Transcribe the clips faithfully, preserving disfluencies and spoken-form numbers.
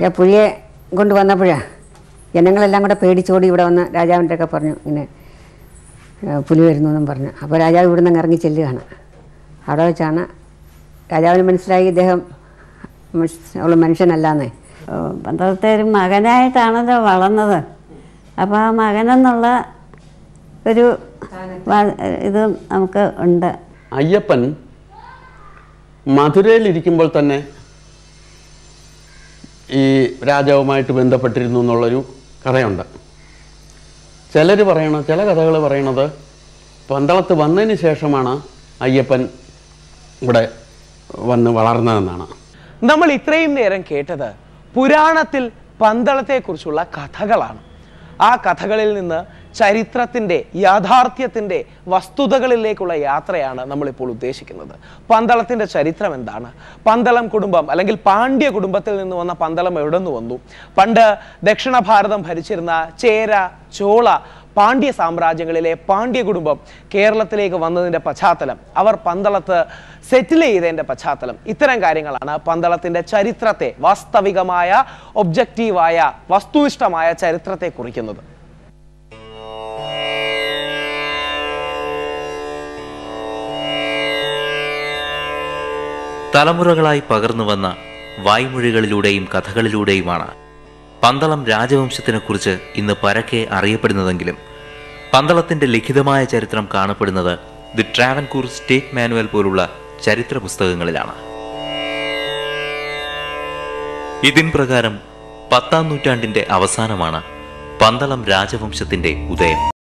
പുലിയെ കൊണ്ട് വന്നപ്പോഴാണ് ജനങ്ങളെല്ലാം കൂടെ പേടിച്ചോടി ഇവിടെ വന്ന് രാജാവിൻ്റെ ഒക്കെ പറഞ്ഞു ഇങ്ങനെ പുലി വരുന്നു എന്നും പറഞ്ഞു. അപ്പോൾ രാജാവ് ഇവിടെ നിന്ന് ഇറങ്ങി ചെല്ലുകയാണ്. അവിടെ വെച്ചാണ് രാജാവിന് മനസ്സിലായി ഇദ്ദേഹം അവൾ മനുഷ്യനല്ലാന്നേ. പന്തളത്തെ ഒരു മകനായിട്ടാണല്ലോ വളർന്നത്. അപ്പോൾ ആ മകനെന്നുള്ള ഒരു ഇത് നമുക്ക് ഉണ്ട്. അയ്യപ്പൻ മധുരയിലിരിക്കുമ്പോൾ തന്നെ ഈ രാജാവുമായിട്ട് ബന്ധപ്പെട്ടിരുന്നു എന്നുള്ളൊരു കഥയുണ്ട്. ചിലർ പറയണ ചില കഥകൾ പറയണത് പന്തളത്ത് വന്നതിന് ശേഷമാണ് അയ്യപ്പൻ ഇവിടെ വന്ന് വളർന്നതെന്നാണ്. നമ്മൾ ഇത്രയും നേരം കേട്ടത് പുരാണത്തിൽ പന്തളത്തെക്കുറിച്ചുള്ള കഥകളാണ്. ആ കഥകളിൽ നിന്ന് ചരിത്രത്തിൻ്റെ യാഥാർത്ഥ്യത്തിൻ്റെ വസ്തുതകളിലേക്കുള്ള യാത്രയാണ് നമ്മളിപ്പോൾ ഉദ്ദേശിക്കുന്നത്. പന്തളത്തിൻ്റെ ചരിത്രം എന്താണ്? പന്തളം കുടുംബം അല്ലെങ്കിൽ പാണ്ഡ്യ കുടുംബത്തിൽ നിന്ന് വന്ന പന്തളം എവിടെ നിന്ന് വന്നു? പണ്ട് ദക്ഷിണ ഭാരതം ഭരിച്ചിരുന്ന ചേര, ചോള, പാണ്ഡ്യ സാമ്രാജ്യങ്ങളിലെ പാണ്ഡ്യ കുടുംബം കേരളത്തിലേക്ക് വന്നതിൻ്റെ പശ്ചാത്തലം, അവർ പന്തളത്ത് സെറ്റിൽ ചെയ്തതിൻ്റെ പശ്ചാത്തലം, ഇത്തരം കാര്യങ്ങളാണ് പന്തളത്തിൻ്റെ ചരിത്രത്തെ, വാസ്തവികമായ ഒബ്ജക്റ്റീവായ വസ്തുനിഷ്ഠമായ ചരിത്രത്തെ കുറിക്കുന്നത്. തലമുറകളായി പകർന്നു വന്ന വായ്മൊഴികളിലൂടെയും കഥകളിലൂടെയുമാണ് പന്തളം രാജവംശത്തിനെക്കുറിച്ച് ഇന്ന് പരക്കെ അറിയപ്പെടുന്നതെങ്കിലും പന്തളത്തിന്റെ ലിഖിതമായ ചരിത്രം കാണപ്പെടുന്നത് ദി ട്രാവൻകൂർ സ്റ്റേറ്റ് മാനുവൽ പോലുള്ള ചരിത്ര പുസ്തകങ്ങളിലാണ്. ഇതിൻ പ്രകാരം പത്താം നൂറ്റാണ്ടിന്റെ അവസാനമാണ് പന്തളം രാജവംശത്തിന്റെ ഉദയം.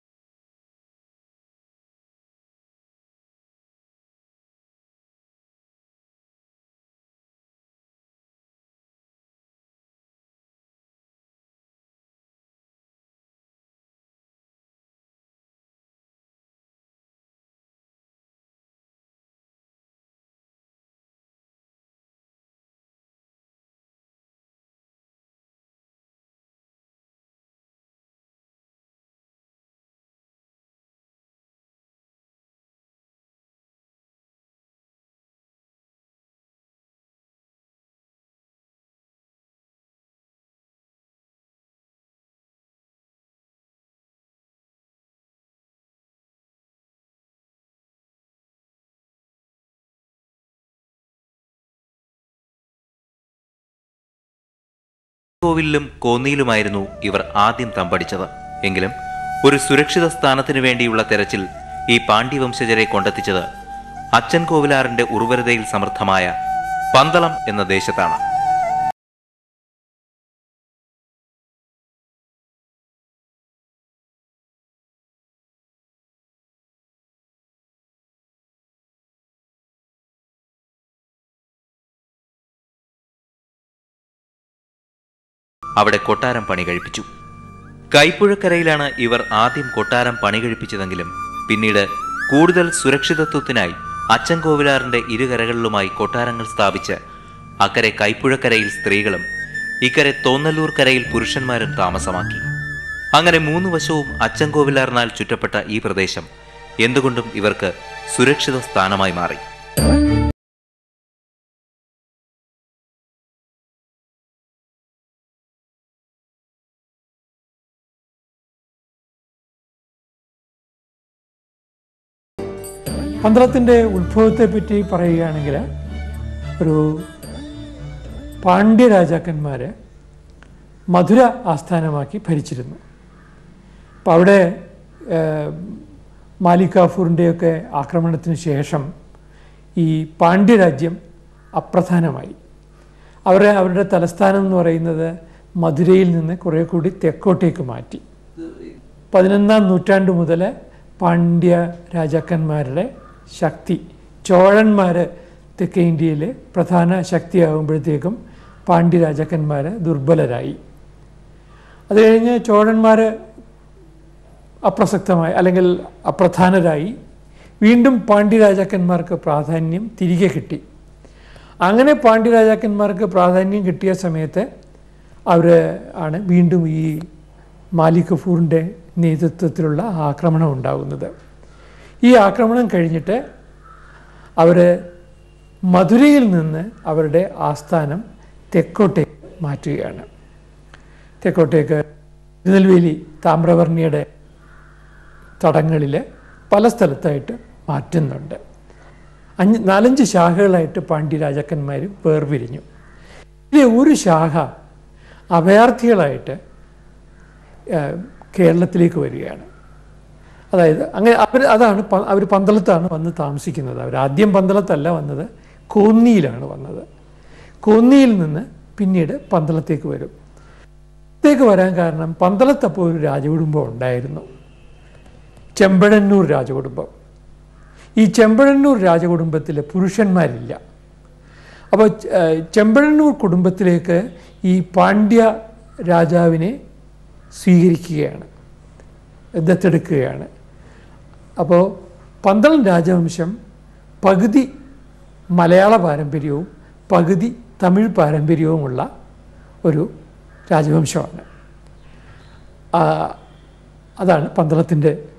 കോവിലും കോന്നിയിലുമായിരുന്നു ഇവർ ആദ്യം തമ്പടിച്ചത്. എങ്കിലും ഒരു സുരക്ഷിത സ്ഥാനത്തിനു വേണ്ടിയുള്ള തെരച്ചിൽ ഈ പാണ്ഡ്യവംശജരെ കൊണ്ടെത്തിച്ചത് അച്ഛൻ കോവിലാറിന്റെ ഉർവരതയിൽ സമൃദ്ധമായ പന്തളം എന്ന ദേശത്താണ്. അവിടെ കൊട്ടാരം പണി കഴിപ്പിച്ചു. കൈപ്പുഴക്കരയിലാണ് ഇവർ ആദ്യം കൊട്ടാരം പണി കഴിപ്പിച്ചതെങ്കിലും പിന്നീട് കൂടുതൽ സുരക്ഷിതത്വത്തിനായി അച്ഛൻ കോവിലാറിന്റെ ഇരുകരകളിലുമായി കൊട്ടാരങ്ങൾ സ്ഥാപിച്ച് അക്കരെ കൈപ്പുഴക്കരയിൽ സ്ത്രീകളും ഇക്കരെ തോന്നല്ലൂർ കരയിൽ പുരുഷന്മാരും താമസമാക്കി. അങ്ങനെ മൂന്ന് വശവും അച്ഛൻ കോവിലാറിനാൽ ചുറ്റപ്പെട്ട ഈ പ്രദേശം എന്തുകൊണ്ടും ഇവർക്ക് സുരക്ഷിത സ്ഥാനമായി മാറി. പന്തളത്തിൻ്റെ ഉത്ഭവത്തെപ്പറ്റി പറയുകയാണെങ്കിൽ ഒരു പാണ്ഡ്യ രാജാക്കന്മാർ മധുര ആസ്ഥാനമാക്കി ഭരിച്ചിരുന്നു. അപ്പോൾ അവിടെ മാലിക് കാഫൂറിൻ്റെയൊക്കെ ആക്രമണത്തിന് ശേഷം ഈ പാണ്ഡ്യരാജ്യം അപ്രധാനമായി. അവരെ അവരുടെ തലസ്ഥാനം എന്ന് പറയുന്നത് മധുരയിൽ നിന്ന് കുറേ കൂടി തെക്കോട്ടേക്ക് മാറ്റി. പതിനൊന്നാം നൂറ്റാണ്ട് മുതൽ പാണ്ഡ്യ രാജാക്കന്മാരുടെ ശക്തി, ചോഴന്മാർ തെക്കേ ഇന്ത്യയിൽ പ്രധാന ശക്തിയാകുമ്പോഴത്തേക്കും പാണ്ഡ്യ രാജാക്കന്മാർ ദുർബലരായി. അത് കഴിഞ്ഞ് ചോഴന്മാർ അപ്രസക്തമായി അല്ലെങ്കിൽ അപ്രധാനരായി. വീണ്ടും പാണ്ഡ്യ രാജാക്കന്മാർക്ക് പ്രാധാന്യം തിരികെ കിട്ടി. അങ്ങനെ പാണ്ഡ്യ രാജാക്കന്മാർക്ക് പ്രാധാന്യം കിട്ടിയ സമയത്ത് അവർ ആണ് വീണ്ടും ഈ മാലിക് കഫൂറിൻ്റെ നേതൃത്വത്തിലുള്ള ആക്രമണം ഉണ്ടാകുന്നത്. ഈ ആക്രമണം കഴിഞ്ഞിട്ട് അവർ മധുരയിൽ നിന്ന് അവരുടെ ആസ്ഥാനം തെക്കോട്ടേക്ക് മാറ്റുകയാണ്. തെക്കോട്ടേക്ക് തിരുനെൽവേലി താമ്രവർണിയുടെ തടങ്ങളിൽ പല സ്ഥലത്തായിട്ട് മാറ്റുന്നുണ്ട്. അഞ്ച് നാലഞ്ച് ശാഖകളായിട്ട് പാണ്ഡ്യ രാജാക്കന്മാർ വേർപിരിഞ്ഞു. ഇതിലെ ഒരു ശാഖ അഭയാർത്ഥികളായിട്ട് കേരളത്തിലേക്ക് വരികയാണ്. അതായത് അങ്ങനെ അവർ അതാണ് അവർ പന്തളത്താണ് വന്ന് താമസിക്കുന്നത്. അവർ ആദ്യം പന്തളത്തല്ല വന്നത്, കോന്നിയിലാണ് വന്നത്. കോന്നിയിൽ നിന്ന് പിന്നീട് പന്തളത്തേക്ക് വരും. ത്തേക്ക് വരാൻ കാരണം പന്തളത്തപ്പോൾ ഒരു രാജകുടുംബം ഉണ്ടായിരുന്നു, ചെമ്പഴന്നൂർ രാജകുടുംബം. ഈ ചെമ്പഴന്നൂർ രാജകുടുംബത്തിൽ പുരുഷന്മാരില്ല. അപ്പോൾ ചെമ്പഴന്നൂർ കുടുംബത്തിലേക്ക് ഈ പാണ്ഡ്യ രാജാവിനെ സ്വീകരിക്കുകയാണ്, ദത്തെടുക്കുകയാണ്. അപ്പോൾ പന്തളം രാജവംശം പകുതി മലയാള പാരമ്പര്യവും പകുതി തമിഴ് പാരമ്പര്യവുമുള്ള ഒരു രാജവംശമാണ്. അതാണ് പന്തളത്തിൻ്റെ